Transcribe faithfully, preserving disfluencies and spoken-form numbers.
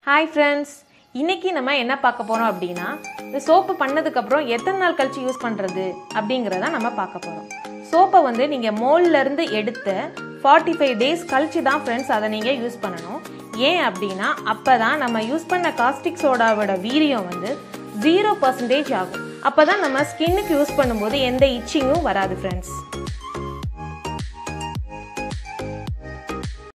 Hi friends, இன்னைக்கு நம்ம என்ன பார்க்க போறோம் அப்படினா இந்த சோப்பு பண்ணதுக்கு அப்புறம் எத்தனை நாள் கழிச்சு யூஸ் பண்றது அப்படிங்கறத நம்ம பார்க்க போறோம். சோப்பை வந்து நீங்க மோல்ல இருந்து எடுத்து forty-five days கழிச்சு தான் friends அதை நீங்க யூஸ் பண்ணணும். ஏன் அப்படினா அப்பதான் நம்ம யூஸ் பண்ண caustic சோடாவோட வீரியம் வந்து zero percent ஆகும். அப்பதான் நம்ம ஸ்கின்னுக்கு யூஸ் பண்ணும்போது எந்த இச்சிங்கும் வராது friends.